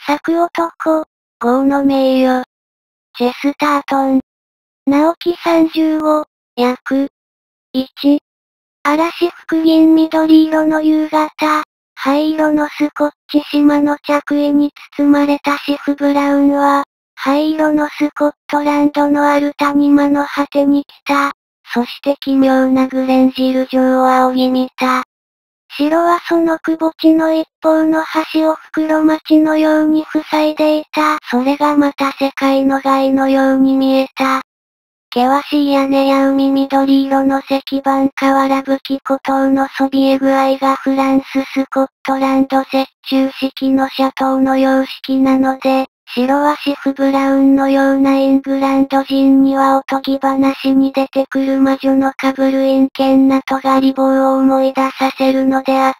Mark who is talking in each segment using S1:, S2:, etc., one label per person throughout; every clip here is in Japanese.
S1: 咲く男、豪の名誉。チェスタートン。直木35、役。1。嵐覆銀緑色の夕方、灰色のスコッチ島の着衣に包まれたシフ・ブラウンは、灰色のスコットランドのある谷間の果てに来た。そして奇妙なグレンジル城を仰ぎ見た。城はその窪地の一方の橋を袋町のように塞いでいた。それがまた世界の害のように見えた。険しい屋根や海緑色の石板瓦葺き孤島のそびえ具合がフランススコットランド折衷式のシャトーの様式なので、城はシフ・ブラウンのようなイングランド人にはおとぎ話に出てくる魔女のかぶる陰険な尖り棒を思い出させるのであった。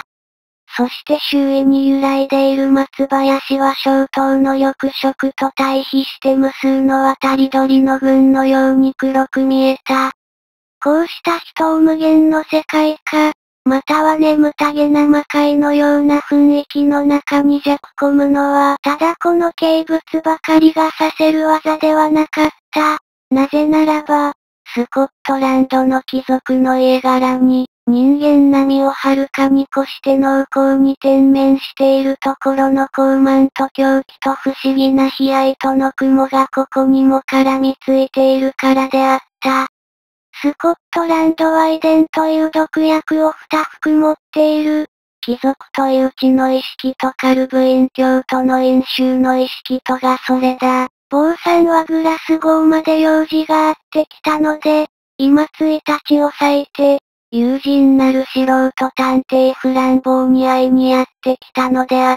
S1: そして周囲に揺らいでいる松林は小島の緑色と対比して無数の渡り鳥の群のように黒く見えた。こうした人を無限の世界か、または眠たげな魔界のような雰囲気の中に弱込むのは、ただこの怪物ばかりがさせる技ではなかった。なぜならば、スコットランドの貴族の家柄に、人間並みをはるかに越して濃厚に天面しているところの高慢と狂気と不思議な悲哀との雲がここにも絡みついているからであった。スコットランドは遺伝という毒薬を2含持っている。貴族という知の意識とカルブイン教徒の飲酒の意識とがそれだ。坊さんはグラスゴーまで用事があってきたので、今1日を割いて、友人なる素人探偵フランボーに会いにやってきたのであった。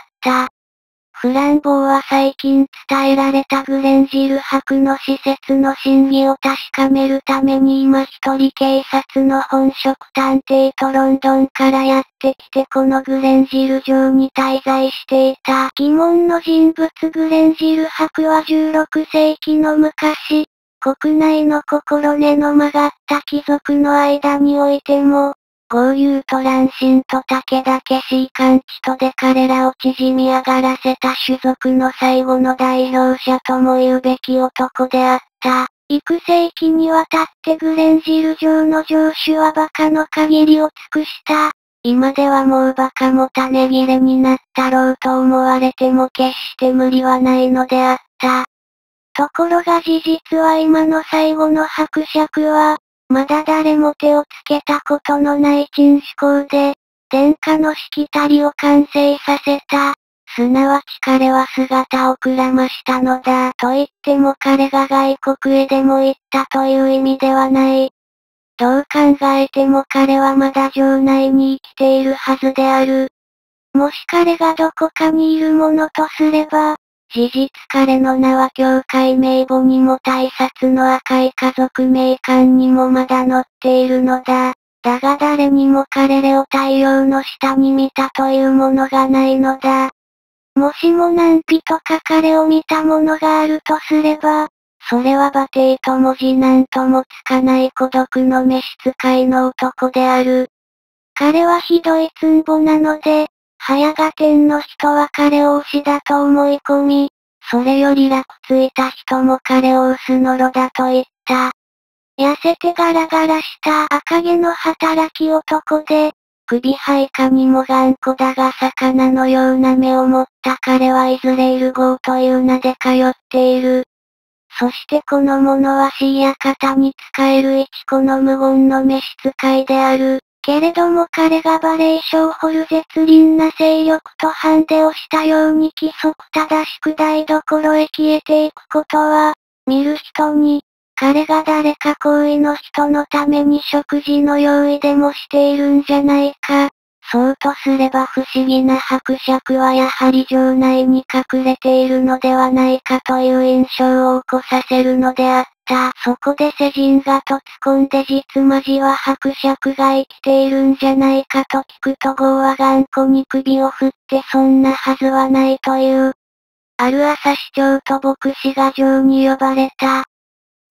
S1: フランボーは最近伝えられたグレンジル博の施設の真偽を確かめるために今一人警察の本職探偵とロンドンからやってきてこのグレンジル城に滞在していた疑問の人物グレンジル博は16世紀の昔、国内の心根の曲がった貴族の間においても、豪遊と乱心と武田家しい感知とで彼らを縮み上がらせた種族の最後の代表者とも言うべき男であった。幾世紀にわたってグレンジル城の城主は馬鹿の限りを尽くした。今ではもう馬鹿も種切れになったろうと思われても決して無理はないのであった。ところが事実は今の最後の伯爵は、まだ誰も手をつけたことのない珍思考で、殿下のしきたりを完成させた。すなわち彼は姿をくらましたのだ。と言っても彼が外国へでも行ったという意味ではない。どう考えても彼はまだ城内に生きているはずである。もし彼がどこかにいるものとすれば、事実彼の名は教会名簿にも大札の赤い家族名鑑にもまだ載っているのだ。だが誰にも彼らを太陽の下に見たというものがないのだ。もしも何人か彼を見たものがあるとすれば、それは馬蹄と文字なんともつかない孤独の召使いの男である。彼はひどいつんぼなので、早が天の人は彼を牛だと思い込み、それより楽ついた人も彼を牛のろだと言った。痩せてガラガラした赤毛の働き男で、首配下にも頑固だが魚のような目を持った彼はいずれイルゴーという名で通っている。そしてこの者はシー館に仕える一子の無言の召使いである。けれども彼がバレエ賞を掘る絶倫な勢力とハンデをしたように規則正しく台所へ消えていくことは、見る人に、彼が誰か好意の人のために食事の用意でもしているんじゃないか。そうとすれば不思議な伯爵はやはり城内に隠れているのではないかという印象を起こさせるのであった。そこで世人がとつ込んで実マジは伯爵が生きているんじゃないかと聞くとゴーは頑固に首を振ってそんなはずはないという。ある朝市長と牧師が城に呼ばれた。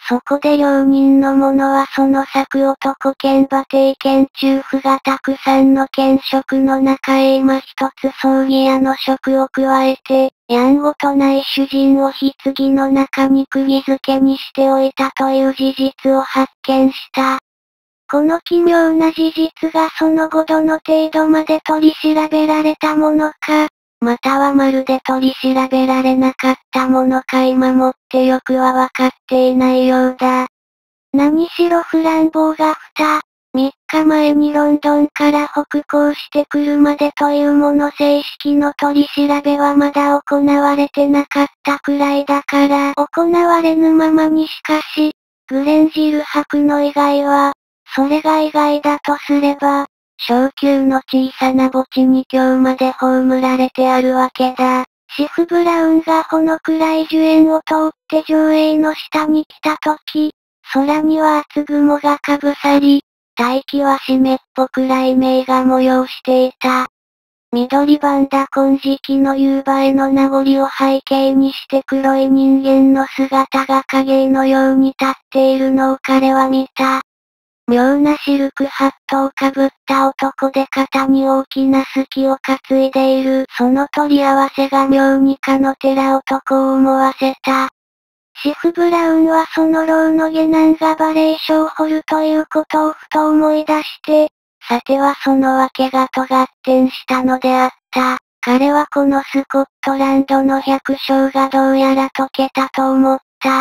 S1: そこで両人の者はその策男兼馬蹄兼中夫がたくさんの兼職の中へ今一つ葬儀屋の職を加えて、やんごとない主人を棺の中に釘付けにしておいたという事実を発見した。この奇妙な事実がその後どの程度まで取り調べられたものか、またはまるで取り調べられなかったものか今もってよくはわかっていないようだ。何しろフランボーが3日前にロンドンから北港してくるまでというもの正式の取り調べはまだ行われてなかったくらいだから行われぬままにしかし、グレンジル伯の以外は、それが意外だとすれば、小級の小さな墓地に今日まで葬られてあるわけだ。シフ・ブラウンがほの暗い樹園を通って上映の下に来た時、空には厚雲がかぶさり、大気は湿っぽく雷鳴が催していた。緑バンダ金色の夕映えの名残を背景にして黒い人間の姿が影のように立っているのを彼は見た。妙なシルクハットをかぶった男で肩に大きなスキを担いでいるその取り合わせが妙にかの寺男を思わせた。シフ・ブラウンはその老の下男がバレエ書を掘るということをふと思い出して、さてはその訳が尖ってしたのであった。彼はこのスコットランドの百姓がどうやら解けたと思った。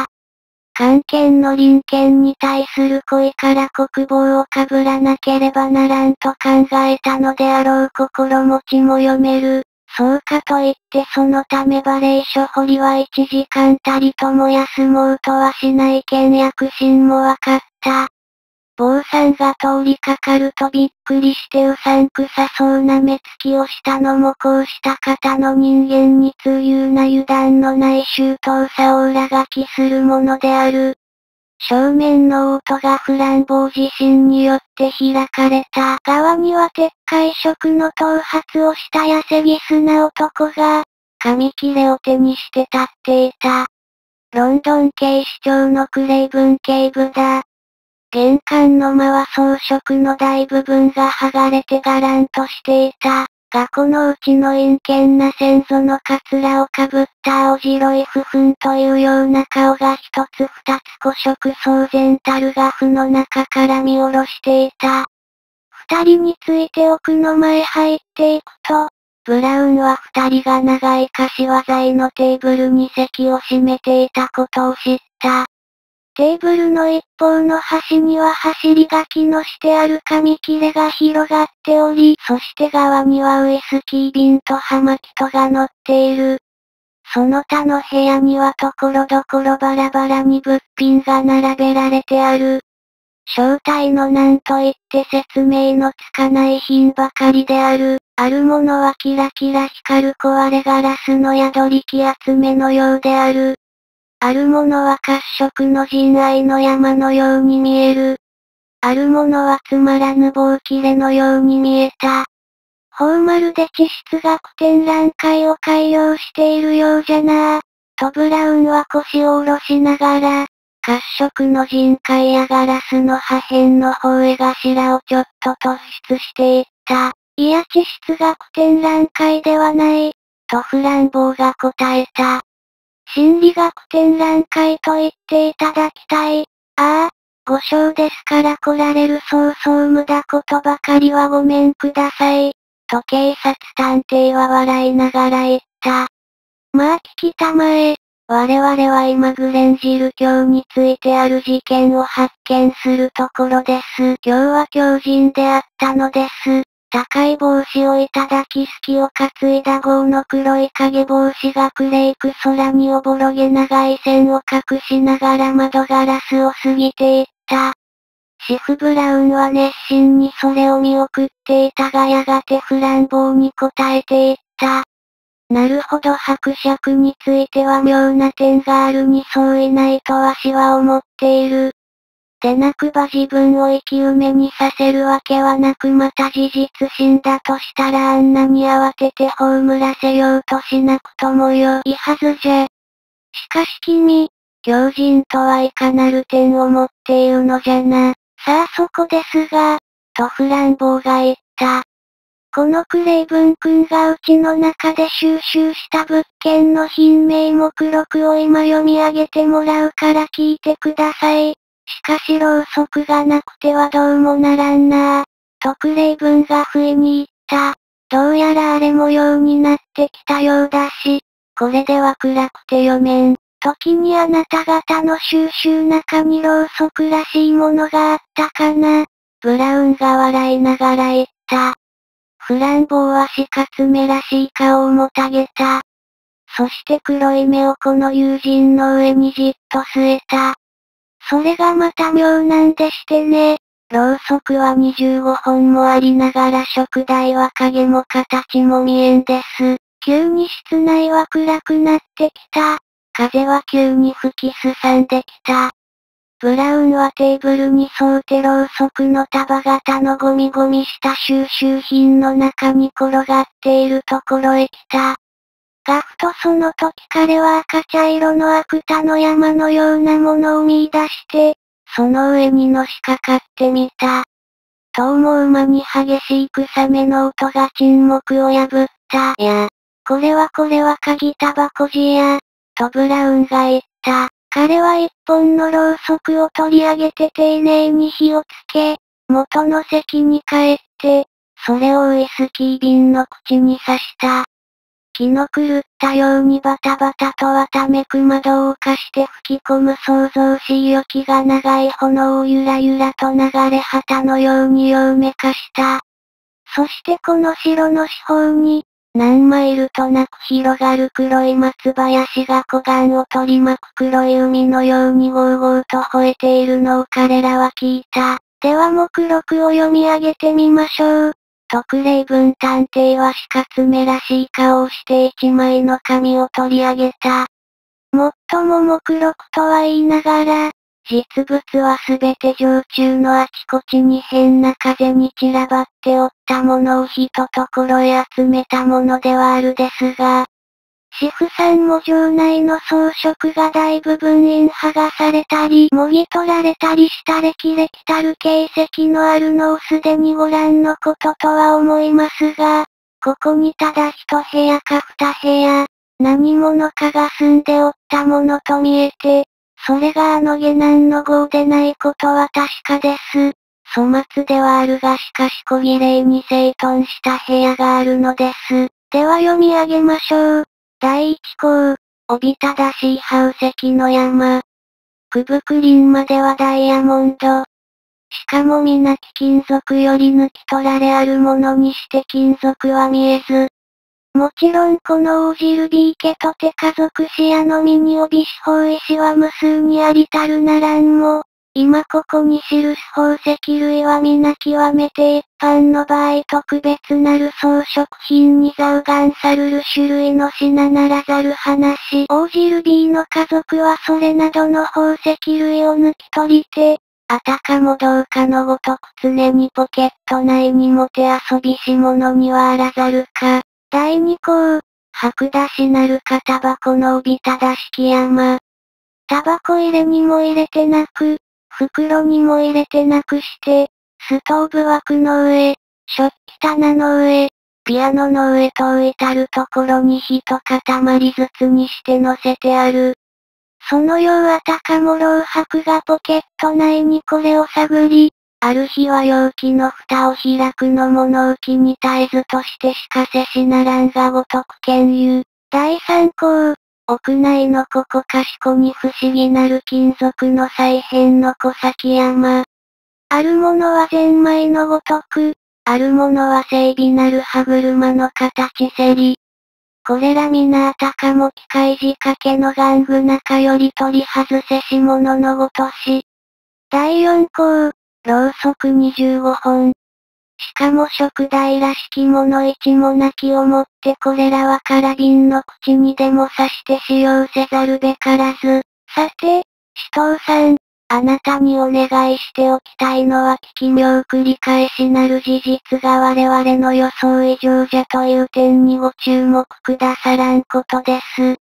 S1: 官憲の隣県に対する恋から国防をかぶらなければならんと考えたのであろう心持ちも読める。そうかといってそのためバレエ書掘りは1時間たりとも休もうとはしない倹約心もわかった。坊さんが通りかかるとびっくりしてうさんくさそうな目つきをしたのもこうした方の人間に通有な油断のない周到さを裏書きするものである。正面の王都がフランボー自身によって開かれた側には鉄塊色の頭髪をした痩せぎすな男が、紙切れを手にして立っていた。ロンドン警視庁のクレイブン警部だ。玄関の間は装飾の大部分が剥がれてがらんとしていた。がこのうちの陰険な先祖のカツラをかぶった青白い不憤というような顔が一つ二つ古色騒然たる画布の中から見下ろしていた。二人について奥の間へ入っていくと、ブラウンは二人が長い柏材のテーブルに席を占めていたことを知った。テーブルの一方の端には走り書きのしてある紙切れが広がっており、そして側にはウイスキー瓶と葉巻とが乗っている。その他の部屋にはところどころバラバラに物品が並べられてある。正体のなんといって説明のつかない品ばかりである。あるものはキラキラ光る壊れガラスの宿り木集めのようである。あるものは褐色の人愛の山のように見える。あるものはつまらぬ棒切れのように見えた。フォーマルで地質学展覧会を改良しているようじゃなぁ。とブラウンは腰を下ろしながら、褐色の人海やガラスの破片の方へ頭をちょっと突出していった。いや地質学展覧会ではない、とフランボーが答えた。心理学展覧会と言っていただきたい。ああ、ご賞ですから来られるそうそう無駄ことばかりはごめんください。と警察探偵は笑いながら言った。まあ聞きたまえ。我々は今グレンジル卿についてある事件を発見するところです。今日は狂人であったのです。高い帽子をいただきスキを担いだ豪の黒い影帽子がクレイク空におぼろげ長い線を隠しながら窓ガラスを過ぎていった。シフ・ブラウンは熱心にそれを見送っていたがやがてフランボーに答えていった。なるほど伯爵については妙な点があるに相違ないとわしは思っている。でなくば自分を生き埋めにさせるわけはなくまた事実死んだとしたらあんなに慌てて葬らせようとしなくともよいはずじゃ。しかし君、 狂人とはいかなる点を持っているのじゃな。さあそこですが、とフランボーが言った。このクレイブン君がうちの中で収集した物件の品名目録を今読み上げてもらうから聞いてください。しかしろうそくがなくてはどうもならんなぁ。とクレイブンが不意に言った。どうやら荒れ模様になってきたようだし、これでは暗くて読めん。時にあなた方の収集中にろうそくらしいものがあったかな。ブラウンが笑いながら言った。フランボーは死活めらしい顔をもたげた。そして黒い目をこの友人の上にじっと据えた。それがまた妙なんでしてね。ろうそくは25本もありながら燭台は影も形も見えんです。急に室内は暗くなってきた。風は急に吹きすさんできた。ブラウンはテーブルに沿うてろうそくの束型のゴミゴミした収集品の中に転がっているところへ来た。がふとその時彼は赤茶色の芥の山のようなものを見出して、その上にのしかかってみた。と思う間に激しい草芽の音が沈黙を破った。これは鍵タバコじや、とブラウンが言った。彼は一本のろうそくを取り上げて丁寧に火をつけ、元の席に帰って、それをウイスキー瓶の口に刺した。気の狂ったようにバタバタとわためく窓を犯して吹き込む想像しい息が長い炎をゆらゆらと流れ旗のようにようめかした。そしてこの城の四方に、何マイルとなく広がる黒い松林が湖岸を取り巻く黒い海のようにゴーゴーと吠えているのを彼らは聞いた。では目録を読み上げてみましょう。とクレイブン探偵は死活めらしい顔をして一枚の紙を取り上げた。もっとも目録とは言いながら、実物はすべて常駐のあちこちに変な風に散らばっておったものをひとところへ集めたものではあるですが、四不三文状内の装飾が大部分印剥がされたり、もぎ取られたりした歴々たる形跡のあるのをすでにご覧のこととは思いますが、ここにただ一部屋か二部屋、何者かが住んでおったものと見えて、それがあの下男の号でないことは確かです。粗末ではあるがしかし小綺麗に整頓した部屋があるのです。では読み上げましょう。第一項、おびただしい宝石の山。くぶくりんまではダイヤモンド。しかも皆き金属より抜き取られあるものにして金属は見えず、もちろんこの応じるビーケとて家族視野のみに帯紙法石は無数にありたるならんも、今ここに記す宝石類は皆極めて一般の場合特別なる装飾品にざうがんさるる種類の品ならざる話。応じる B の家族はそれなどの宝石類を抜き取りて、あたかもどうかのごとく常にポケット内にもて遊びし物にはあらざるか。第二項、白出しなるかタバコの帯ただしき山。タバコ入れにも入れてなく、袋にも入れてなくして、ストーブ枠の上、食器棚の上、ピアノの上と至るところに一塊ずつにして乗せてある。そのようあたかも老白がポケット内にこれを探り、ある日は容器の蓋を開くのも納期に絶えずとしてしかせしならんがごとく見有。第三項、屋内のここかしこに不思議なる金属の再編の小先山。あるものはゼンマイのごとく、あるものは整備なる歯車の形せり。これら皆あたかも機械仕掛けの玩具中より取り外せし物のごとし。第四項、ろうそく25本。しかも食台らしきもの一もなきをもってこれらはカラビンの口にでも刺して使用せざるべからず。さて、紫藤さん、あなたにお願いしておきたいのは奇妙繰り返しなる事実が我々の予想以上じゃという点にご注目くださらんことです。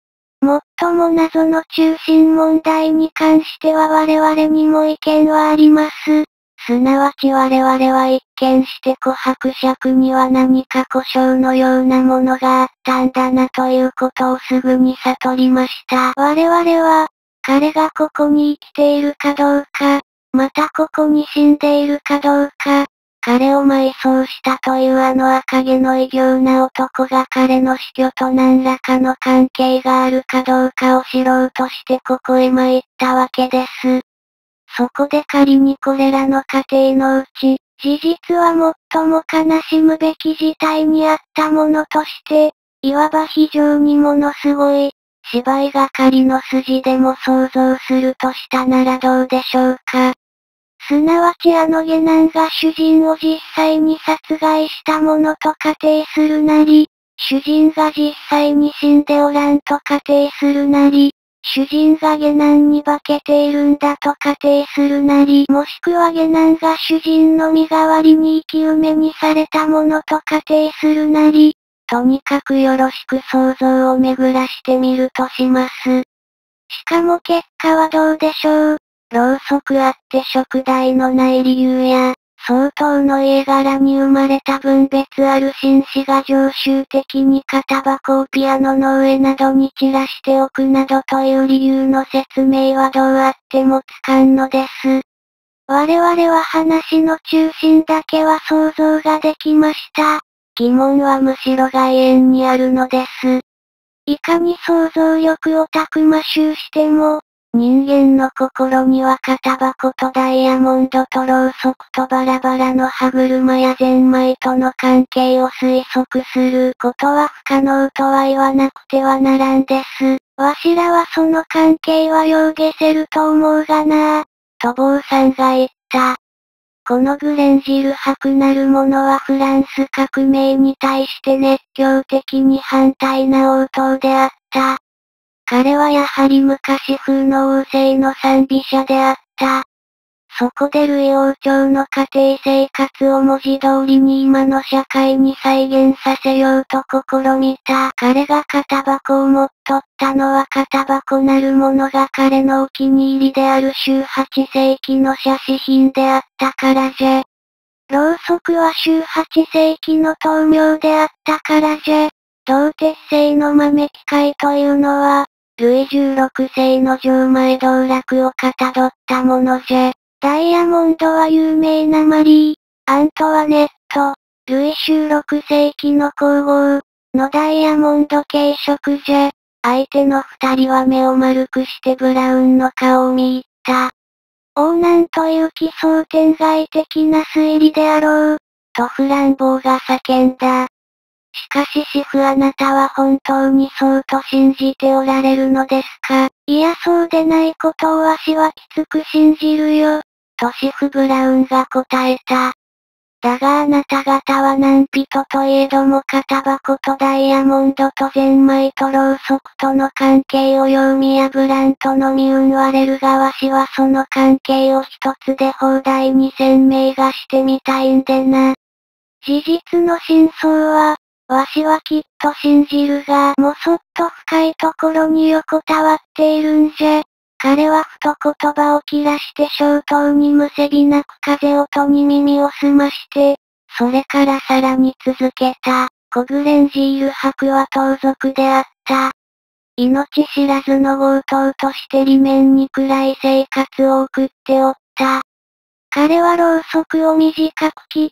S1: 最も謎の中心問題に関しては我々にも意見はあります。すなわち我々は一見して琥珀尺には何か故障のようなものがあったんだなということをすぐに悟りました。我々は、彼がここに生きているかどうか、またここに死んでいるかどうか、彼を埋葬したというあの赤毛の異形な男が彼の死去と何らかの関係があるかどうかを知ろうとしてここへ参ったわけです。そこで仮にこれらの過程のうち、事実は最も悲しむべき事態にあったものとして、いわば非常にものすごい、芝居がかりの筋でも想像するとしたならどうでしょうか。すなわちあの下男が主人を実際に殺害したものと仮定するなり、主人が実際に死んでおらんと仮定するなり、主人が下男に化けているんだと仮定するなり、もしくは下男が主人の身代わりに生き埋めにされたものと仮定するなり、とにかくよろしく想像を巡らしてみるとします。しかも結果はどうでしょう。ろうそくあって食台のない理由や、相当の家柄に生まれた分別ある紳士が常習的に片箱をピアノの上などに散らしておくなどという理由の説明はどうあってもつかんのです。我々は話の中心だけは想像ができました。疑問はむしろ外縁にあるのです。いかに想像力をたくましゅうしても、人間の心には片箱とダイヤモンドとろうそくとバラバラの歯車やゼンマイとの関係を推測することは不可能とは言わなくてはならんです。わしらはその関係はようげせると思うがなぁ、と坊さんが言った。このグレンジル伯なる者はフランス革命に対して熱狂的に反対な応答であった。彼はやはり昔風の王政の賛美者であった。そこでルイ王朝の家庭生活を文字通りに今の社会に再現させようと試みた。彼が片箱を持っとったのは片箱なるものが彼のお気に入りである週8世紀の写真品であったからじゃ。ろうそくは週8世紀の灯明であったからじゃ。銅鉄製の豆機械というのは、ルイ16世の錠前道楽をかたどったものじゃ。ダイヤモンドは有名なマリー、アントワネット、ルイ16世紀の皇后のダイヤモンド系色じゃ。相手の二人は目を丸くしてブラウンの顔を見入った。王なんという奇想天外的な推理であろう、とフランボーが叫んだ。しかし主婦あなたは本当にそうと信じておられるのですか。いやそうでないことをわしはきつく信じるよ。と主婦ブラウンが答えた。だがあなた方は何人といえども片箱とダイヤモンドとゼンマイとろうそくとの関係をよう見破らんとのみうんわれるがわしはその関係を一つで放題に鮮明がしてみたいんでな。事実の真相は、わしはきっと信じるが、もそっと深いところに横たわっているんじゃ。彼はふと言葉を切らして消灯にむせびなく風音に耳を澄まして、それからさらに続けた。コグレンジール伯は盗賊であった。命知らずの強盗として裏面に暗い生活を送っておった。彼はろうそくを短く切って、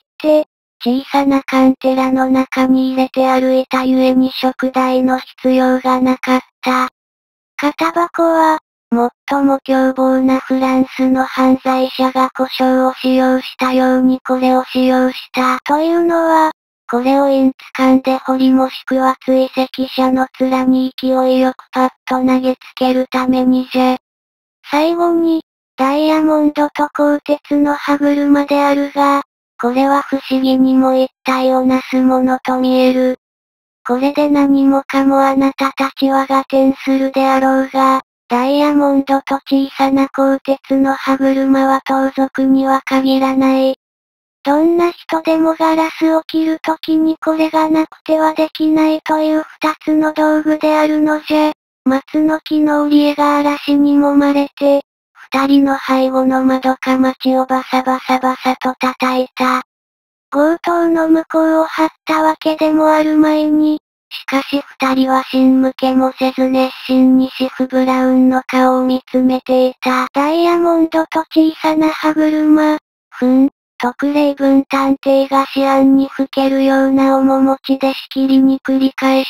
S1: 小さなカンテラの中に入れて歩いたゆえに食台の必要がなかった。片箱は、最も凶暴なフランスの犯罪者が胡椒を使用したようにこれを使用したというのは、これをインツ間で掘りもしくは追跡者の面に勢いよくパッと投げつけるためにじゃ。最後に、ダイヤモンドと鋼鉄の歯車であるが、これは不思議にも一体をなすものと見える。これで何もかもあなたたちは合点するであろうが、ダイヤモンドと小さな鋼鉄の歯車は盗賊には限らない。どんな人でもガラスを切るときにこれがなくてはできないという二つの道具であるのじゃ。 松の木の折り絵が嵐に揉まれて、二人の背後の窓か町をバサバサバサと叩いた。強盗の向こうを張ったわけでもあるまいに、しかし二人は心向けもせず熱心にシフ・ブラウンの顔を見つめていた。ダイヤモンドと小さな歯車。とクレイブン探偵が思案にふけるような面持ちでしきりに繰り返した。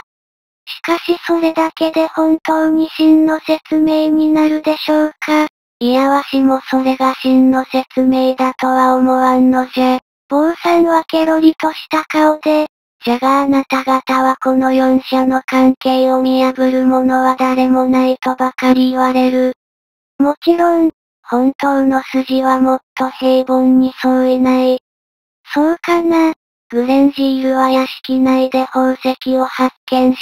S1: しかしそれだけで本当に真の説明になるでしょうか。いやわしもそれが真の説明だとは思わんのじゃ。坊さんはケロリとした顔で、じゃがあなた方はこの四者の関係を見破る者は誰もないとばかり言われる。もちろん、本当の筋はもっと平凡にそういない。そうかな。グレンジールは屋敷内で宝石を発見した。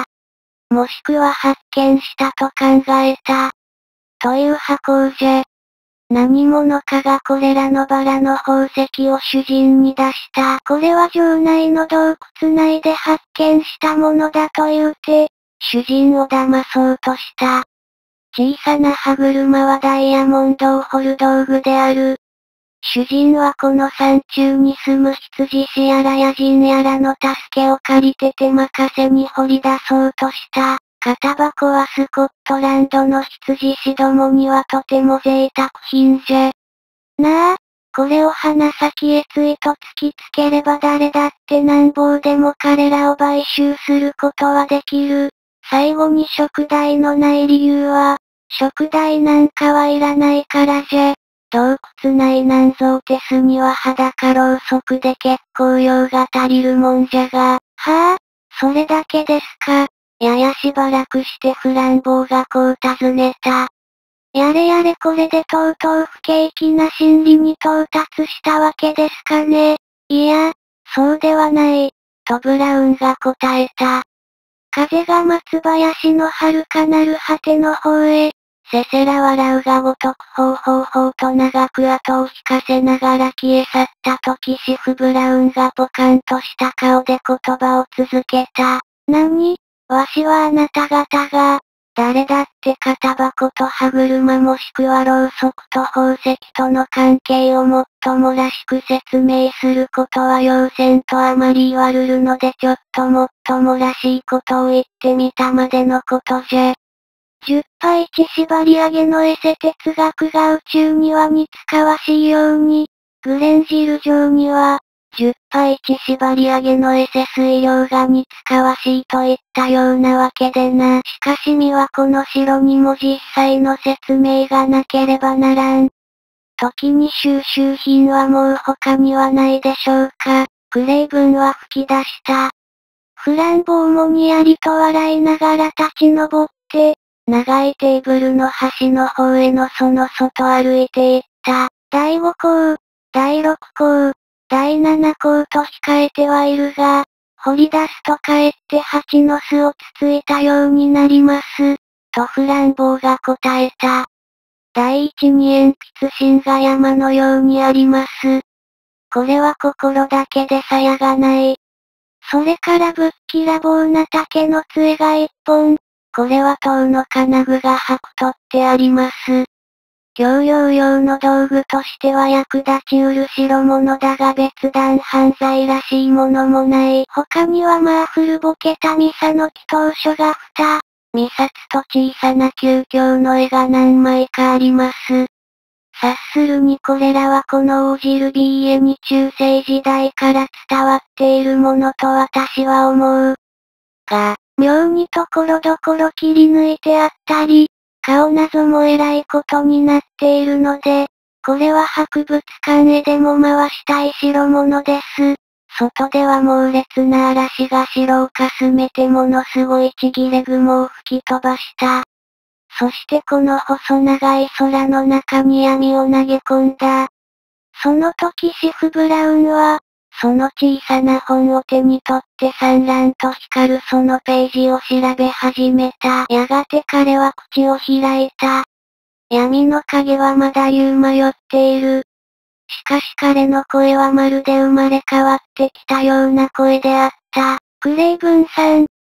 S1: もしくは発見したと考えた。という箱じゃ。何者かがこれらのバラの宝石を主人に出した。これは城内の洞窟内で発見したものだと言うて、主人を騙そうとした。小さな歯車はダイヤモンドを掘る道具である。主人はこの山中に住む羊師やら野人やらの助けを借りて手任せに掘り出そうとした。型箱はスコットランドの羊師どもにはとても贅沢品じゃ。なあ、これを鼻先へついと突きつければ誰だってなんぼでも彼らを買収することはできる。最後に食代のない理由は、食代なんかはいらないからじゃ。洞窟内なんぞ手すには裸ろうそくで結構用が足りるもんじゃが、はぁ、それだけですか。ややしばらくしてフランボーがこう尋ねた。やれやれこれでとうとう不景気な心理に到達したわけですかね。いや、そうではない、とブラウンが答えた。風が松林の遥かなる果ての方へ、せせら笑うがごとくほうほうほうと長く後を引かせながら消え去った時シフ・ブラウンがポカンとした顔で言葉を続けた。何？わしはあなた方が、誰だって型箱と歯車もしくはろうそくと宝石との関係をもっともらしく説明することは要せんとあまり言わるるのでちょっともっともらしいことを言ってみたまでのことじゃ。十波一縛り上げのエセ哲学が宇宙には似つかわしいように、グレンジル城には、十波一縛り上げのエセ水量が似つかわしいといったようなわけでな。しかし身はこの城にも実際の説明がなければならん。時に収集品はもう他にはないでしょうか。クレイブンは吹き出した。フランボーもにやりと笑いながら立ち上って、長いテーブルの端の方へのその外歩いていった。第5項、第6項、第7項と控えてはいるが、掘り出すとかえって蜂の巣をつついたようになります。とフランボーが答えた。第一に鉛筆芯が山のようにあります。これは心だけで鞘がない。それからぶっきらぼうな竹の杖が一本。これは塔の金具が剥取ってあります。教養用の道具としては役立ちうる代物だが別段犯罪らしいものもない。他にはまあ古ぼけたミサの祈祷書が2冊と小さな旧教の絵が何枚かあります。察するにこれらはこのオージルビーエに中世時代から伝わっているものと私は思う。が、妙にところどころ切り抜いてあったり、顔なぞも偉いことになっているので、これは博物館へでも回したい代物です。外では猛烈な嵐が城をかすめてものすごいちぎれ雲を吹き飛ばした。そしてこの細長い空の中に闇を投げ込んだ。その時シフ・ブラウンは、その小さな本を手に取って散乱と光るそのページを調べ始めた。やがて彼は口を開いた。闇の影はまだ言う迷っている。しかし彼の声はまるで生まれ変わってきたような声であった。クレイブンさん、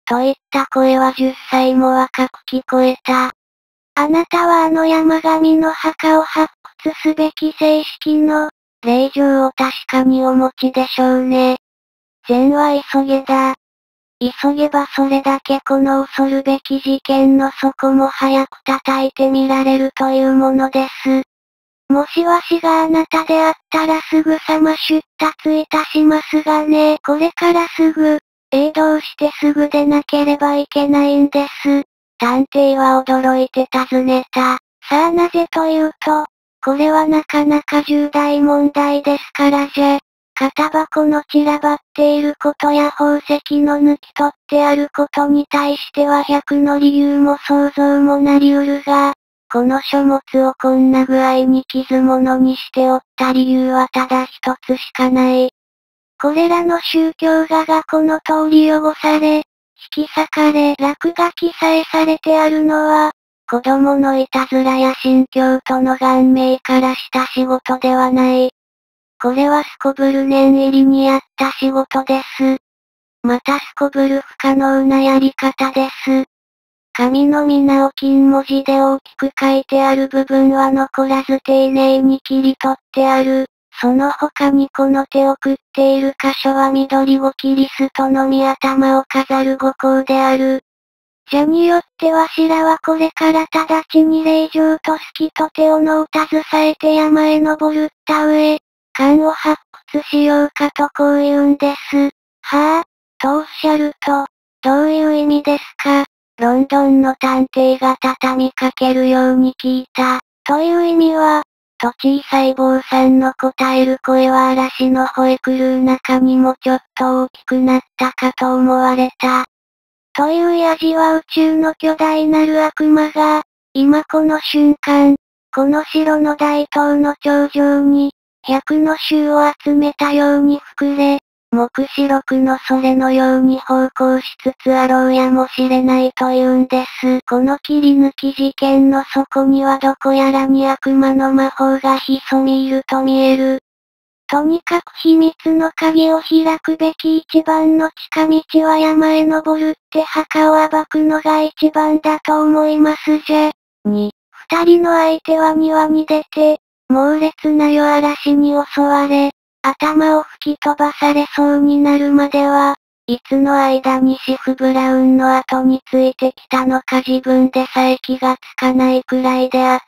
S1: といった声は10歳も若く聞こえた。あなたはあの山上の墓を発掘すべき正式の、令状を確かにお持ちでしょうね。善は急げだ。急げばそれだけこの恐るべき事件の底も早く叩いてみられるというものです。もしわしがあなたであったらすぐさま出立いたしますがね。これからすぐ、どうしてすぐでなければいけないんです。探偵は驚いて尋ねた。さあなぜというと、これはなかなか重大問題ですからじゃ。型箱の散らばっていることや宝石の抜き取ってあることに対しては100の理由も想像もなりうるが、この書物をこんな具合に傷物にしておった理由はただ一つしかない。これらの宗教画がこの通り汚され、引き裂かれ落書きさえされてあるのは、子供のいたずらや信教との顔面からした仕事ではない。これはすこぶる念入りにやった仕事です。またすこぶる不可能なやり方です。紙の皆を金文字で大きく書いてある部分は残らず丁寧に切り取ってある。その他にこの手を食っている箇所は緑語キリストの御頭を飾る語項である。じゃによってわしらはこれから直ちに令状と好きと手をのを携えて山へ登るった上、缶を発掘しようかとこう言うんです。はぁ、とおっしゃると、どういう意味ですか？ロンドンの探偵が畳みかけるように聞いた。という意味は、と小さい坊さんの答える声は嵐の吠え狂う中にもちょっと大きくなったかと思われた。というやじは宇宙の巨大なる悪魔が、今この瞬間、この城の大塔の頂上に、100の衆を集めたように膨れ、黙示録のそれのように奉公しつつあろうやもしれないというんです。この切り抜き事件の底にはどこやらに悪魔の魔法が潜みいると見える。とにかく秘密の鍵を開くべき一番の近道は山へ登るって墓を暴くのが一番だと思いますじゃ。2、二人の相手は庭に出て、猛烈な夜嵐に襲われ、頭を吹き飛ばされそうになるまでは、いつの間にシフ・ブラウンの後についてきたのか自分でさえ気がつかないくらいであった。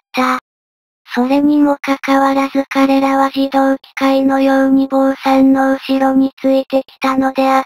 S1: それにもかかわらず彼らは自動機械のように坊さんの後ろについてきたのであった。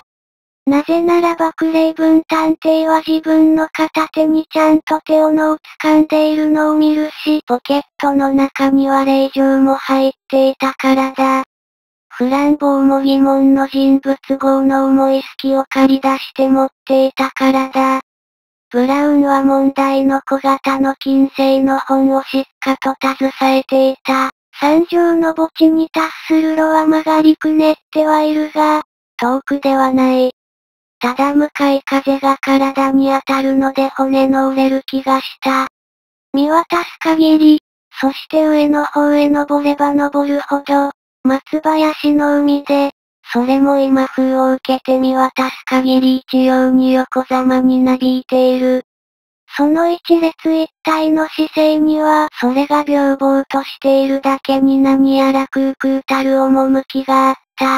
S1: なぜならばクレイブン探偵は自分の片手にちゃんと手をのを掴んでいるのを見るし、ポケットの中には令状も入っていたからだ。フランボーも疑問の人物号の重い隙を借り出して持っていたからだ。ブラウンは問題の小型の金星の本をしっかと携えていた。山上の墓地に達する路は曲がりくねってはいるが、遠くではない。ただ向かい風が体に当たるので骨の折れる気がした。見渡す限り、そして上の方へ登れば登るほど、松林の海で、それも今風を受けて見渡す限り一様に横ざまになびいている。その一列一体の姿勢には、それが平等としているだけに何やら空々たる趣があった。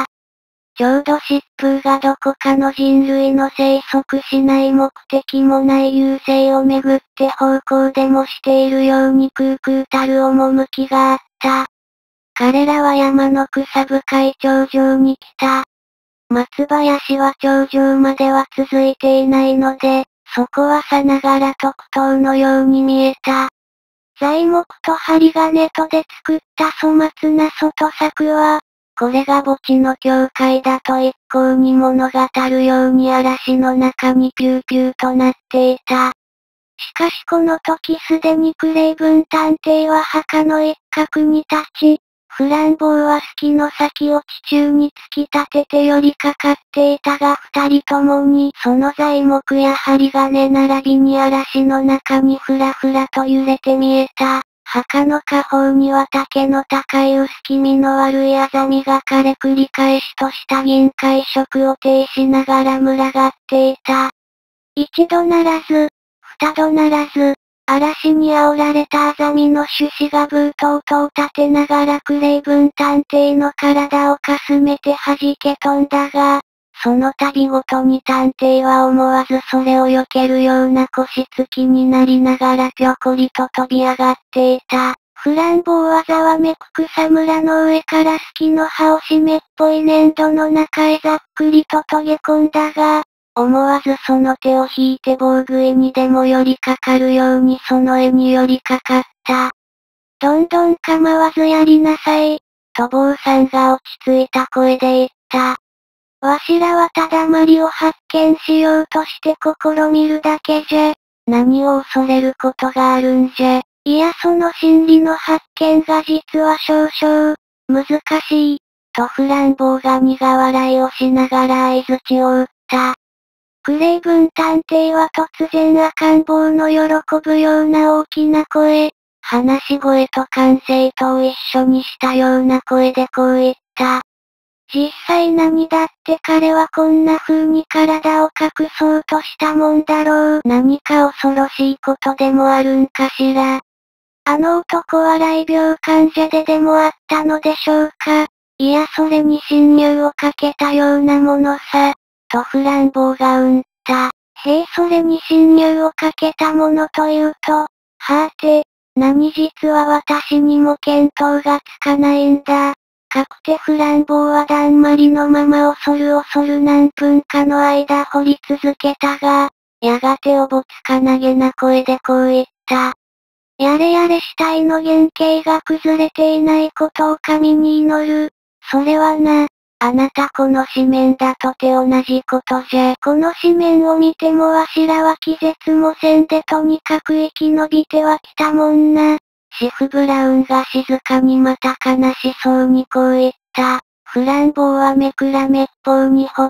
S1: ちょうど疾風がどこかの人類の生息しない目的もない遊星をめぐって方向でもしているように空々たる趣があった。彼らは山の草深い頂上に来た。松林は頂上までは続いていないので、そこはさながら特等のように見えた。材木と針金とで作った粗末な外柵は、これが墓地の教会だと一向に物語るように嵐の中にピューピューとなっていた。しかしこの時すでにクレイブン探偵は墓の一角に立ち、フランボーは隙の先を地中に突き立てて寄りかかっていたが二人ともにその材木や針金並びに嵐の中にふらふらと揺れて見えた。墓の下方には丈の高い薄気味の悪いアザミが枯れ繰り返しとした銀灰色を呈しながら群がっていた。 一度ならず、二度ならず、嵐に煽られたアザミの種子がブートをとを立てながらクレイブン探偵の体をかすめて弾け飛んだが、その度ごとに探偵は思わずそれを避けるような腰つきになりながらぴょこりと飛び上がっていた。フランボーはざわめく草むらの上からスキの葉を湿っぽい粘土の中へざっくりと遂げ込んだが、思わずその手を引いて棒食いにでも寄りかかるようにその絵に寄りかかった。どんどん構わずやりなさい、と坊さんが落ち着いた声で言った。わしらはただマリを発見しようとして試みるだけじゃ。何を恐れることがあるんじゃ。いやその真理の発見が実は少々、難しい、とフランボーが苦笑いをしながら相槌を打った。クレイブン探偵は突然赤ん坊の喜ぶような大きな声、話し声と歓声とを一緒にしたような声でこう言った。実際何だって彼はこんな風に体を隠そうとしたもんだろう。何か恐ろしいことでもあるんかしら。あの男は雷病患者でもあったのでしょうか。いやそれに侵入をかけたようなものさ。とフランボーがうんった。へえそれに侵入をかけたものというと、はて、何実は私にも見当がつかないんだ。かくてフランボーはだんまりのまま恐る何分かの間掘り続けたが、やがておぼつかなげな声でこう言った。やれやれ死体の原型が崩れていないことを神に祈る。それはな、あなたこの紙面だとて同じことじゃ。この紙面を見てもわしらは気絶もせんでとにかく生き延びてはきたもんな。シフ・ブラウンが静かにまた悲しそうにこう言った。フランボーはめくらめっぽうに掘った。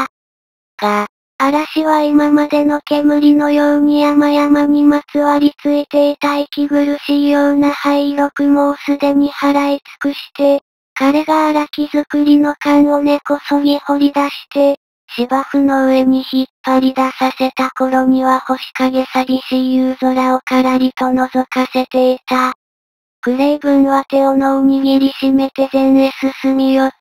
S1: が、嵐は今までの煙のように山々にまつわりついていた息苦しいような灰色くもうすでに払い尽くして、彼が荒木作りの缶を根こそぎ掘り出して、芝生の上に引っ張り出させた頃には星影寂しい夕空をからりと覗かせていた。クレイブンは手をのを握りしめて前へ進み寄った。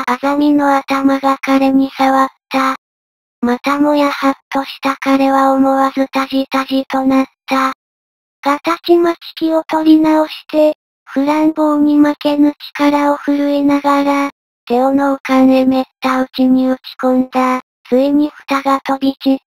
S1: アザミの頭が彼に触った。またもやハッとした彼は思わずタジタジとなった。がたちまち気を取り直して、フランボーに負けぬ力を振るいながら、手をの缶へめった打ちに打ち込んだ。ついに蓋が飛び散った。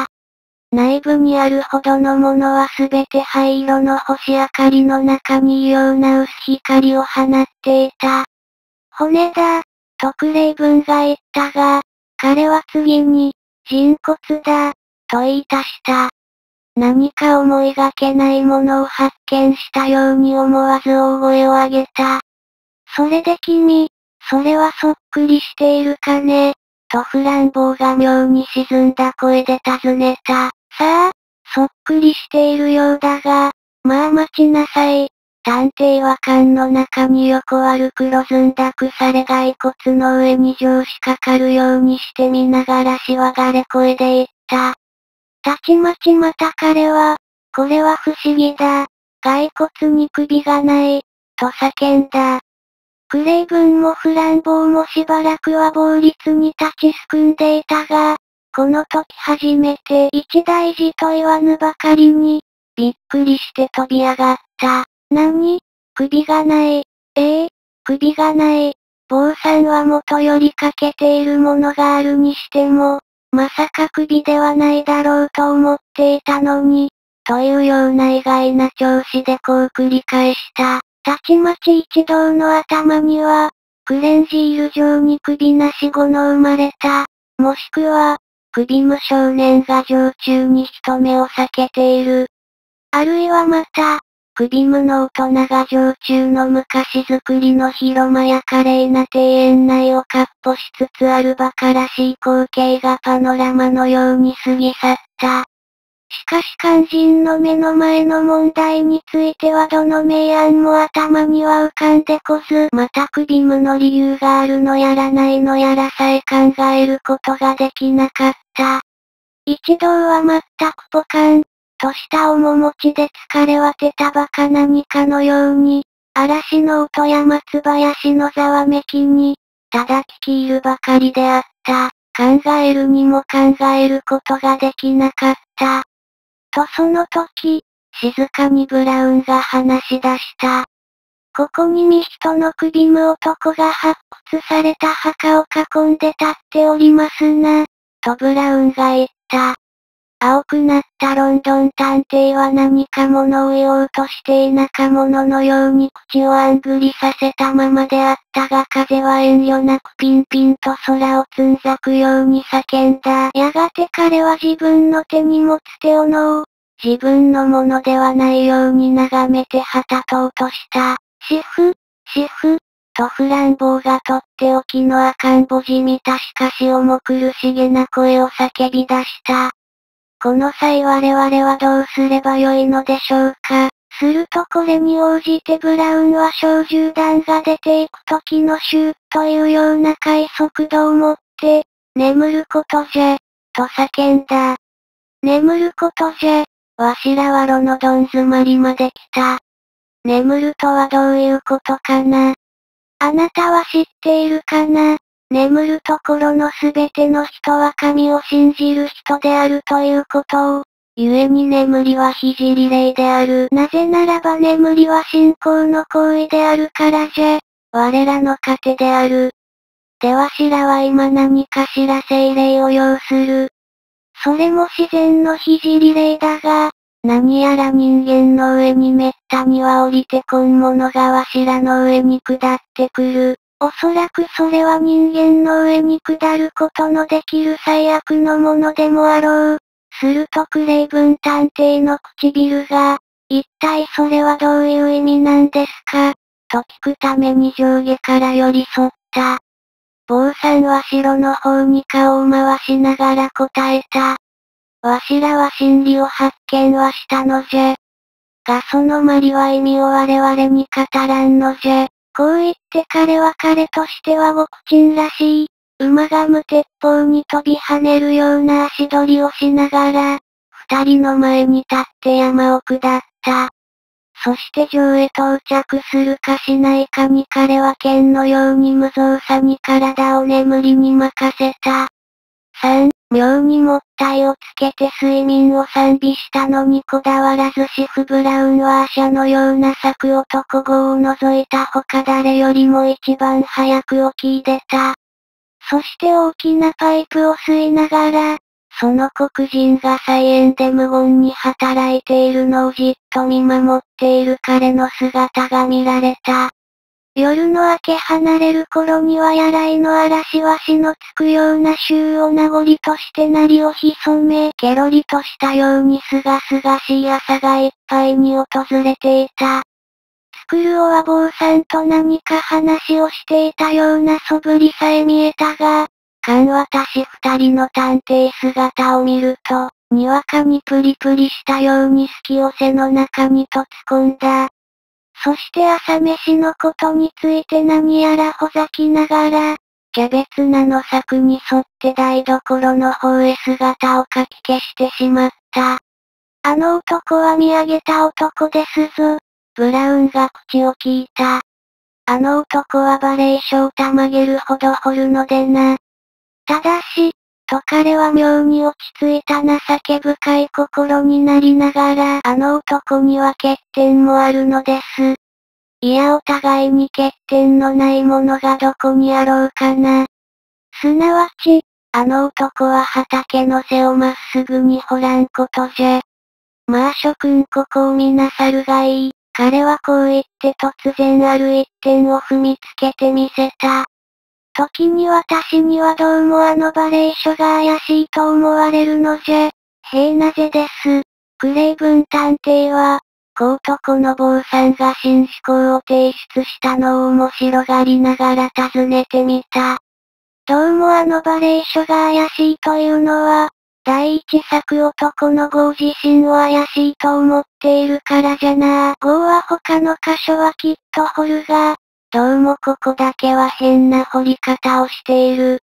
S1: 内部にあるほどのものはすべて灰色の星明かりの中に異様な薄光を放っていた。骨だ、とクレイブンが言ったが、彼は次に、人骨だ、と言い足した。何か思いがけないものを発見したように思わず大声を上げた。それで君、それはそっくりしているかね、とフランボーが妙に沈んだ声で尋ねた。さあ、そっくりしているようだが、まあ待ちなさい。探偵は缶の中に横歩黒ずんだ腐れ骸骨の上に上司かかるようにして見ながらしわがれ声で言った。たちまちまた彼は、これは不思議だ。骸骨に首がない、と叫んだ。クレイブンもフランボーもしばらくは暴立に立ちすくんでいたが、この時初めて一大事と言わぬばかりに、びっくりして飛び上がった。何？首がない。首がない。坊さんは元よりかけているものがあるにしても、まさか首ではないだろうと思っていたのに、というような意外な調子でこう繰り返した。たちまち一同の頭には、クレンジール状に首なし子の生まれた。もしくは、首無少年が常駐に人目を避けている。あるいはまた、首無の大人が常駐の昔作りの広間や華麗な庭園内を闊歩しつつある馬鹿らしい光景がパノラマのように過ぎ去った。しかし肝心の目の前の問題についてはどの明暗も頭には浮かんでこず、また首無の理由があるのやらないのやらさえ考えることができなかった。 一同は全くポカン、とした面持ちで疲れ果てたバカ何かのように、嵐の音や松林のざわめきに、ただ聞き入るばかりであった。考えるにも考えることができなかった。とその時、静かにブラウンが話し出した。ここに見人の首む男が発掘された墓を囲んで立っておりますな。とブラウンが言った。青くなったロンドン探偵は何か物を言おうとして田舎者のように口をあんぐりさせたままであったが風は遠慮なくピンピンと空をつんざくように叫んだ。やがて彼は自分の手に持つ手を自分のものではないように眺めてはたとうとした。シフ、シフ、とフランボーがとっておきの赤ん坊じみたしかし重苦しげな声を叫び出した。この際我々はどうすればよいのでしょうか。するとこれに応じてブラウンは小銃弾が出ていく時のシューというような快速度を持って、眠ることじゃ、と叫んだ。眠ることじゃ、わしらは炉のどん詰まりまで来た。眠るとはどういうことかな。あなたは知っているかな。眠るところのすべての人は神を信じる人であるということを、故に眠りは非自利霊である。なぜならば眠りは信仰の行為であるからじゃ。我らの糧である。でわしらは今何かしら精霊を要する。それも自然の非自利霊だが、何やら人間の上にめったには降りてこんものがわしらの上に下ってくる。おそらくそれは人間の上に下ることのできる最悪のものでもあろう。するとクレイブン探偵の唇が、一体それはどういう意味なんですかと聞くために上下から寄り添った。坊さんは城の方に顔を回しながら答えた。わしらは真理を発見はしたのじゃ。がそのまりは意味を我々に語らんのじゃ。こう言って彼は彼としてはごくちんらしい。馬が無鉄砲に飛び跳ねるような足取りをしながら、二人の前に立って山を下った。そして城へ到着するかしないかに彼は剣のように無造作に体を眠りに任せた。3、妙にもったいをつけて睡眠を賛美したのにこだわらずシフ・ブラウンはアシャのような策男語を除いた他誰よりも一番早く起き出た。そして大きなパイプを吸いながら、その黒人が菜園で無言に働いているのをじっと見守っている彼の姿が見られた。夜の明け離れる頃には柳井の嵐は死のつくような週を名残として鳴りを潜め、ケロリとしたようにすがすがしい朝がいっぱいに訪れていた。スクルオは坊さんと何か話をしていたような素振りさえ見えたが、私二人の探偵姿を見ると、にわかにプリプリしたように隙を背の中にと突っ込んだ。そして朝飯のことについて何やらほざきながら、キャベツ菜の柵に沿って台所の方へ姿をかき消してしまった。あの男は見上げた男ですぞ。ブラウンが口を聞いた。あの男はバレエショーたまげるほど掘るのでな。ただし、と彼は妙に落ち着いた情け深い心になりながら、あの男には欠点もあるのです。いやお互いに欠点のないものがどこにあろうかな。すなわち、あの男は畑の背をまっすぐに掘らんことじゃ。まあ諸君ここを見なさるがいい。彼はこう言って突然ある一点を踏みつけてみせた。時に私にはどうもあのバレエ書が怪しいと思われるのじゃ。へえなぜです。クレイブン探偵は、こうとこの坊さんが新思考を提出したのを面白がりながら尋ねてみた。どうもあのバレエ書が怪しいというのは、第一作男の号自身を怪しいと思っているからじゃな。号は他の箇所はきっと掘るが、どうもここだけは変な掘り方をしている。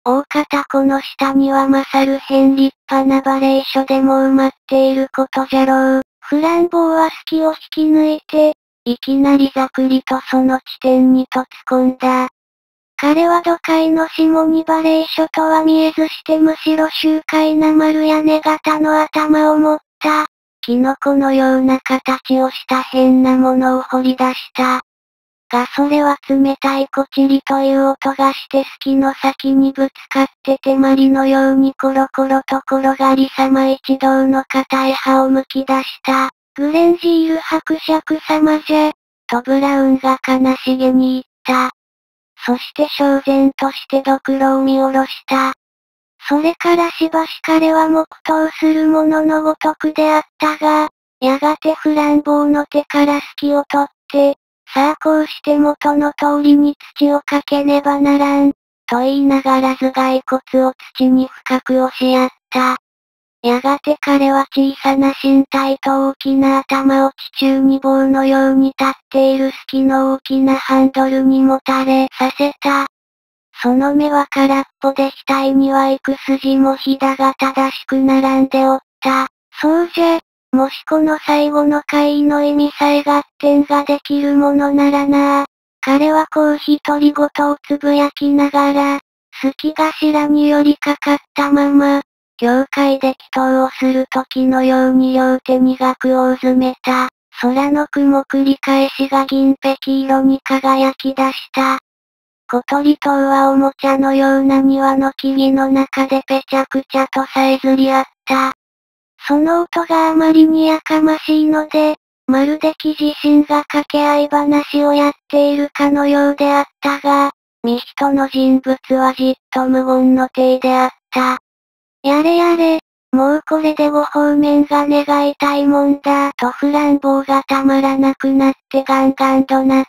S1: 大方この下には勝るへん立派なバレエ書でも埋まっていることじゃろう。フランボーは隙を引き抜いて、いきなりざくりとその地点に突っ込んだ。彼は土階の下にバレエ書とは見えずしてむしろ周回な丸屋根型の頭を持った、キノコのような形をした変なものを掘り出した。がそれは冷たいコチリという音がして隙の先にぶつかって手まりのようにコロコロと転がりさま一同の硬い歯を剥き出した。グレンジール伯爵様じゃ、とブラウンが悲しげに言った。そして焦然としてドクロを見下ろした。それからしばし彼は黙祷するもののごとくであったが、やがてフランボーの手から隙を取って、さあこうして元の通りに土をかけねばならん、と言いながら頭蓋骨を土に深く押しやった。やがて彼は小さな身体と大きな頭を地中に棒のように立っている隙の大きなハンドルにもたれさせた。その目は空っぽで額には幾筋もひだが正しく並んでおった。そうじゃ、もしこの最後の回の意味さえ合点ができるものならなあ。彼はこう独り言をつぶやきながら、隙頭に寄りかかったまま、教会で祈祷をする時のように両手に額をうずめた。空の雲繰り返しが銀碧色に輝き出した。小鳥島はおもちゃのような庭の木々の中でぺちゃくちゃとさえずり合った。その音があまりにやかましいので、まるで木自身が掛け合い話をやっているかのようであったが、見人の人物はじっと無言の体であった。やれやれ、もうこれでご方面が願いたいもんだ、とフランボーがたまらなくなってガンガン怒鳴った。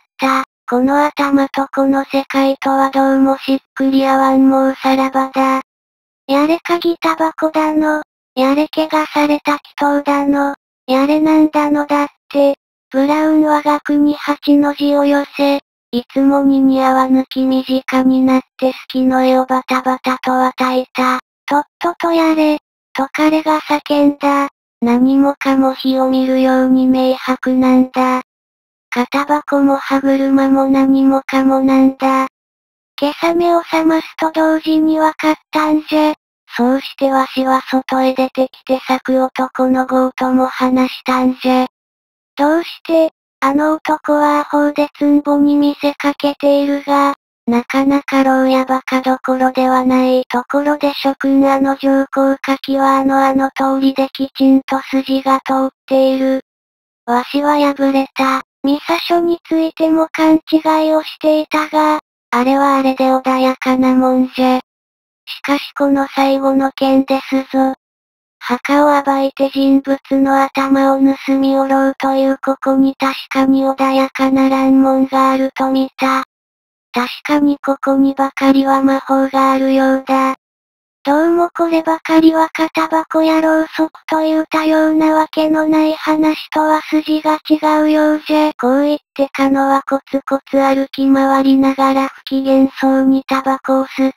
S1: この頭とこの世界とはどうもしっくり合わんもうさらばだ。やれ鍵タバコだの、やれ怪我された祈祷だの、やれなんだのだって、ブラウンは額に8の字を寄せ、いつもに似合わぬ気短になって隙の絵をバタバタと与えた。とっととやれ、と彼が叫んだ。何もかも火を見るように明白なんだ。片箱も歯車も何もかもなんだ。今朝目を覚ますと同時にわかったんじゃ。そうしてわしは外へ出てきて咲く男の強とも話したんじゃ。どうして、あの男はアホでつんぼに見せかけているが、なかなか牢やバカどころではないところで諸君あの上皇書きはあの通りできちんと筋が通っている。わしは敗れた。ミサ書についても勘違いをしていたが、あれはあれで穏やかなもんじゃ。しかしこの最後の件ですぞ。墓を暴いて人物の頭を盗みおろうというここに確かに穏やかな乱文があると見た。確かにここにばかりは魔法があるようだ。どうもこればかりは片箱やろうそくという多様なわけのない話とは筋が違うようじゃ。こう言ってカノはコツコツ歩き回りながら不機嫌そうにタバコを吸った。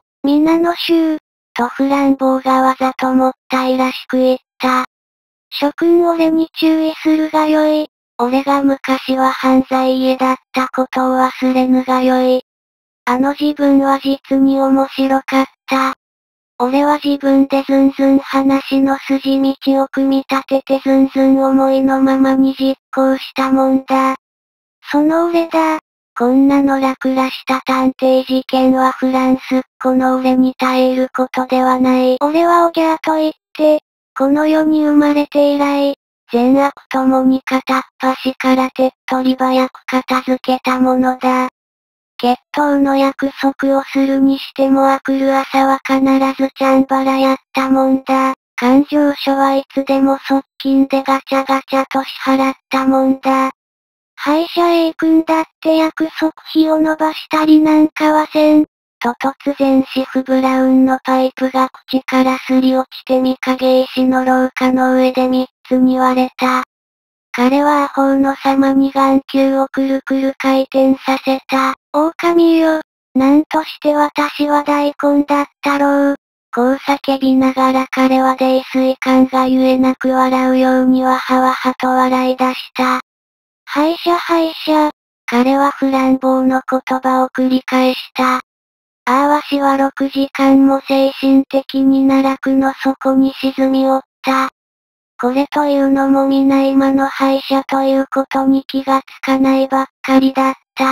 S1: 皆の衆、とフランボーがわざともったいらしく言った。諸君俺に注意するがよい。俺が昔は犯罪家だったことを忘れぬがよい。あの自分は実に面白かった。俺は自分でずんずん話の筋道を組み立ててずんずん思いのままに実行したもんだ。その俺だ。こんなのらくらした探偵事件はフランスっ子の俺に耐えることではない。俺はおぎゃーと言って、この世に生まれて以来、善悪ともに片っ端から手っ取り早く片付けたものだ。決闘の約束をするにしてもあくる朝は必ずチャンバラやったもんだ。勘定書はいつでも側近でガチャガチャと支払ったもんだ。歯医者へ行くんだって約束費を伸ばしたりなんかはせん。と突然シフブラウンのパイプが口からすり落ちて御影石の廊下の上で三つに割れた。彼はアホの様に眼球をくるくる回転させた。狼よ、 なんとして私は大根だったろう。こう叫びながら彼は泥酔感がゆえなく笑うようにわはわはと笑い出した。敗者敗者。彼はフランボーの言葉を繰り返した。ああわしは6時間も精神的に奈落の底に沈みおった。これというのも皆今の敗者ということに気がつかないばっかりだった。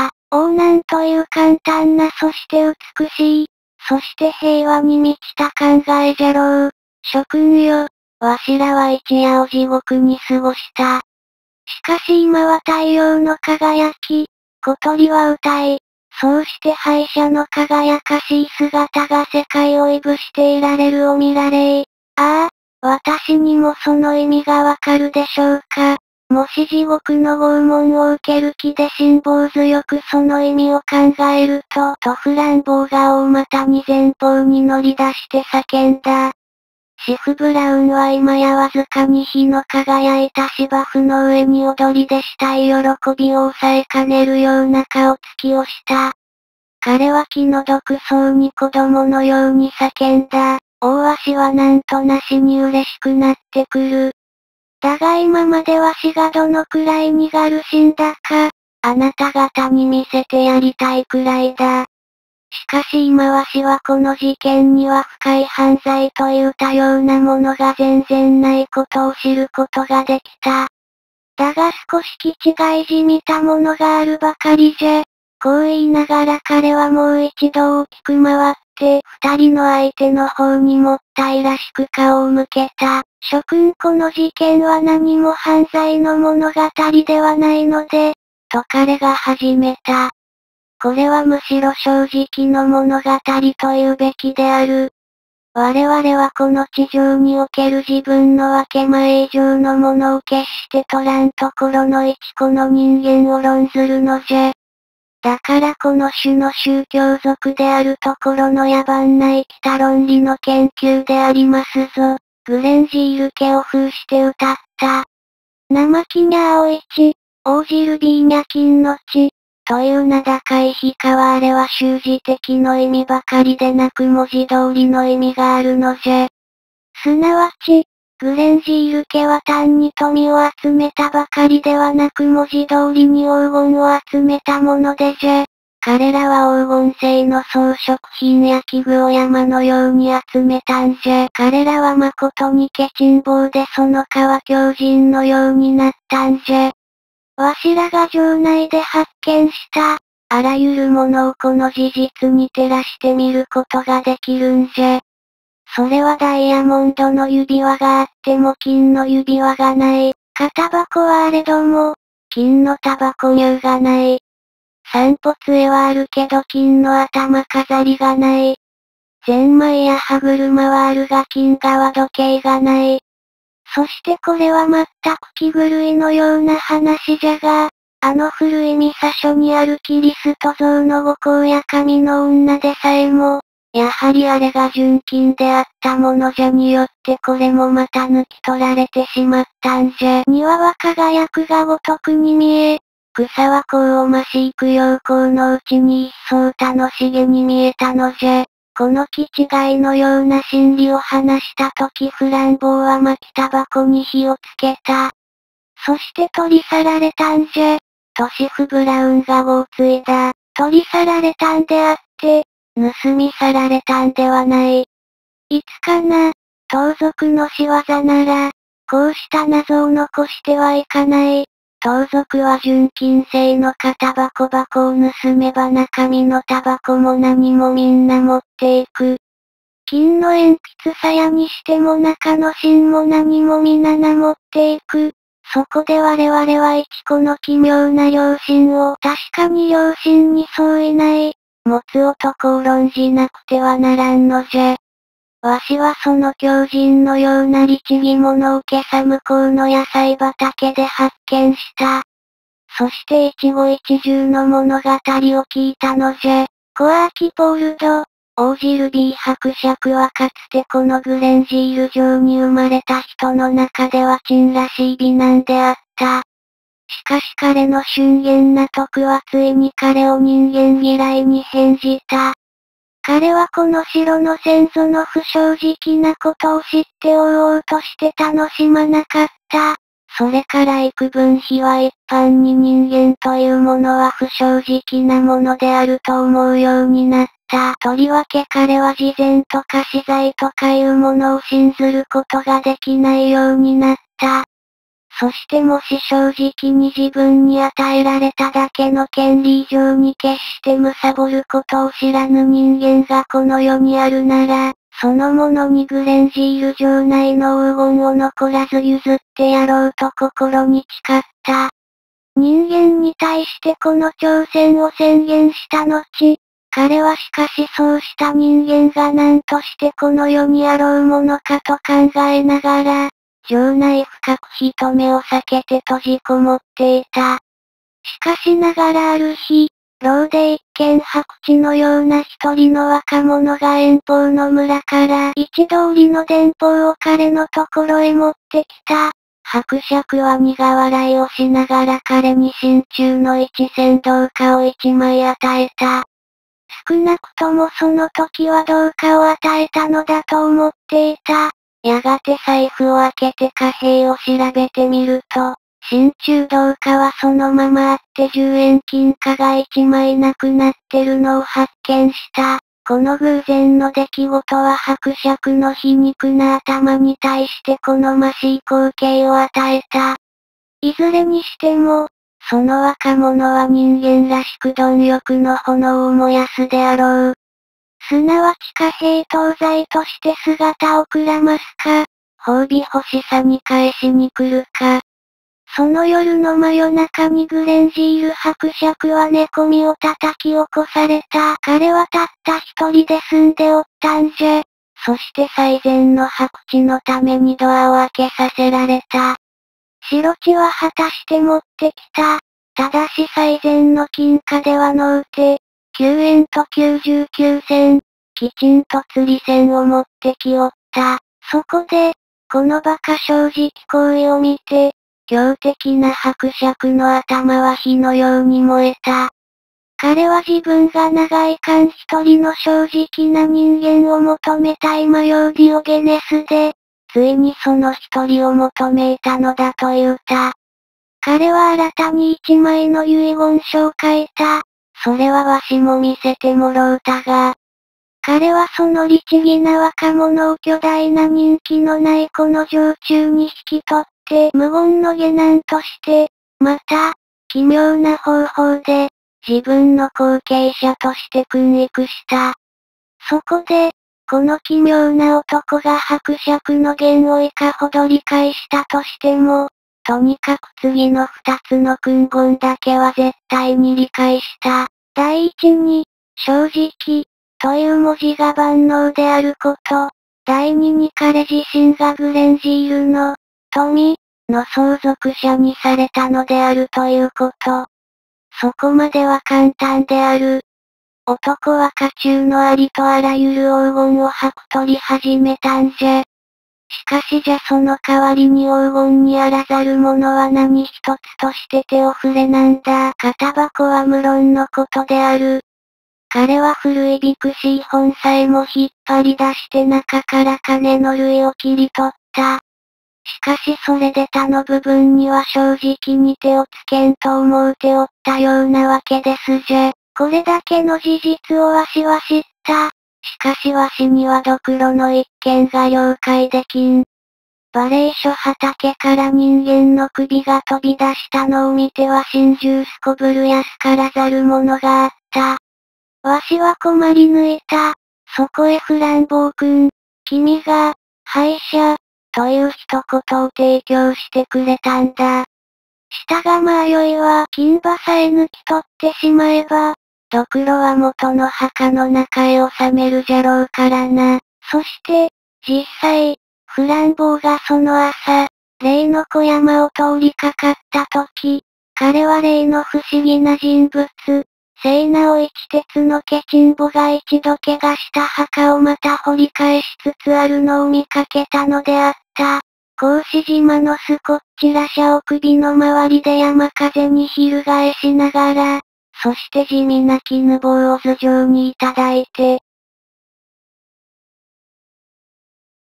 S1: なんという簡単なそして美しい、そして平和に満ちた考えじゃろう。諸君よ、わしらは一夜を地獄に過ごした。しかし今は太陽の輝き、小鳥は歌い、そうして敗者の輝かしい姿が世界をいぶしていられるを見られ。ああ、私にもその意味がわかるでしょうか。もし地獄の拷問を受ける気で辛抱強くその意味を考えるとフランボーが大股に前方に乗り出して叫んだ。シフ・ブラウンは今やわずかに火の輝いた芝生の上に踊りでしたい喜びを抑えかねるような顔つきをした。彼は気の毒そうに子供のように叫んだ。わしはなんとなしに嬉しくなってくる。だが今までわしがどのくらい苦しんだか、あなた方に見せてやりたいくらいだ。しかし今わしはこの事件には深い犯罪という多様なものが全然ないことを知ることができた。だが少し気違いじみたものがあるばかりじゃ。こう言いながら彼はもう一度大きく回って、二人の相手の方にもったいらしく顔を向けた。諸君この事件は何も犯罪の物語ではないので、と彼が始めた。これはむしろ正直の物語というべきである。我々はこの地上における自分の分け前以上のものを決して取らんところの一個の人間を論ずるのじゃ。だからこの種の宗教族であるところの野蛮な生きた論理の研究でありますぞ。グレンジール家を封して歌った。生木に青い地、応じるビーニャ金の地。という名高い非かはあれは習字的の意味ばかりでなく文字通りの意味があるのじゃ。すなわち、グレンジール家は単に富を集めたばかりではなく文字通りに黄金を集めたものでじゃ。彼らは黄金製の装飾品や器具を山のように集めたんじゃ。彼らは誠にケチン坊でその川狂人のようになったんじゃ。わしらが城内で発見した、あらゆるものをこの事実に照らしてみることができるんじゃ。それはダイヤモンドの指輪があっても金の指輪がない。片箱はあれども、金のタバコ乳がない。散歩杖はあるけど金の頭飾りがない。ゼンマイや歯車はあるが金革時計がない。そしてこれは全く気狂いのような話じゃが、あの古いミサ書にあるキリスト像の五行や神の女でさえも、やはりあれが純金であったものじゃによってこれもまた抜き取られてしまったんじゃ。庭は輝くがごとくに見え、草は香を増し幾陽光のうちに一層楽しげに見えたのじゃ。この気違いのような心理を話したときフランボーは巻きタバコに火をつけた。そして取り去られたんじゃ。トシフ・ブラウンが号継いだ。取り去られたんであって、盗み去られたんではない。いつかな、盗賊の仕業なら、こうした謎を残してはいかない。盗賊は純金製の型箱を盗めば中身のタバコも何もみんな持っていく。金の鉛筆さやにしても中の芯も何も皆持っていく。そこで我々は一個の奇妙な良心を確かに良心に相違ない。持つ男を論じなくてはならんのじゃ。わしはその狂人のような律儀者を今朝向こうの野菜畑で発見した。そして一期一会の物語を聞いたのじゃ。コアーキポールド、オージルビー伯爵はかつてこのグレンジール城に生まれた人の中では珍らしい美男であった。 しかし彼の俊敏な徳はついに彼を人間嫌いに変じた。彼はこの城の先祖の不正直なことを知っておうおうとして楽しまなかった。それから幾分日は一般に人間というものは不正直なものであると思うようになった。とりわけ彼は慈善とか私財とかいうものを信ずることができないようになった。そしてもし正直に自分に与えられただけの権利以上に決して貪ることを知らぬ人間がこの世にあるなら、そのものにグレンジール城内の黄金を残らず譲ってやろうと心に誓った。人間に対してこの挑戦を宣言した後、彼はしかしそうした人間が何としてこの世にあろうものかと考えながら、城内深く人目を避けて閉じこもっていた。しかしながらある日、牢で一見白痴のような一人の若者が遠方の村から一通りの電報を彼のところへ持ってきた。伯爵は苦笑いをしながら彼に真鍮の一銭銅貨を一枚与えた。少なくともその時は銅貨を与えたのだと思っていた。やがて財布を開けて貨幣を調べてみると、真鍮銅貨はそのままあって10円金貨が1枚なくなってるのを発見した。この偶然の出来事は伯爵の皮肉な頭に対して好ましい光景を与えた。いずれにしても、その若者は人間らしく貪欲の炎を燃やすであろう。すなわち貨幣東西として姿をくらますか、褒美欲しさに返しに来るか。その夜の真夜中にグレンジール伯爵は寝込みを叩き起こされた。彼はたった一人で住んでおったんじゃ。そして最善の白痴のためにドアを開けさせられた。白地は果たして持ってきた。ただし最善の金貨ではのうて、9円と99銭。きちんと釣り銭を持ってきおった。そこで、この馬鹿正直行為を見て、強敵な伯爵の頭は火のように燃えた。彼は自分が長い間一人の正直な人間を求めたい迷うディオゲネスで、ついにその一人を求めいたのだと言うた。彼は新たに一枚の遺言書を書いた。それはわしも見せてもろうたが。彼はその律儀な若者を巨大な人気のないこの城中に引き取って、無言の下男として、また、奇妙な方法で、自分の後継者として訓育した。そこで、この奇妙な男が伯爵の言をいかほど理解したとしても、とにかく次の二つの訓言だけは絶対に理解した。第一に、正直、という文字が万能であること。第二に彼自身がグレンジールの、富、の相続者にされたのであるということ。そこまでは簡単である。男は家中のありとあらゆる黄金を剥取り始めたんじゃ。しかしじゃその代わりに黄金にあらざる者は何一つとして手を触れなんだ。片箱は無論のことである。彼は古いビクシー本さえも引っ張り出して中から金の類を切り取った。しかしそれで他の部分には正直に手をつけんと思うておったようなわけですじゃ。これだけの事実をわしは知った。しかしわしにはドクロの一件が了解できん。バレー書畑から人間の首が飛び出したのを見ては心中すこぶる安からざるものがあった。わしは困り抜いた。そこへフランボー君、君が、敗者、という一言を提供してくれたんだ。したがまあよいは金馬さえ抜き取ってしまえば、ドクロは元の墓の中へ収めるじゃろうからな。そして、実際、フランボーがその朝、例の小山を通りかかった時、彼は例の不思議な人物、聖なお一鉄のケチンボが一度怪我した墓をまた掘り返しつつあるのを見かけたのであった。 格子島のスコッチラシャを首の周りで山風に翻しながら、そして地味な絹棒を頭上にいただいて、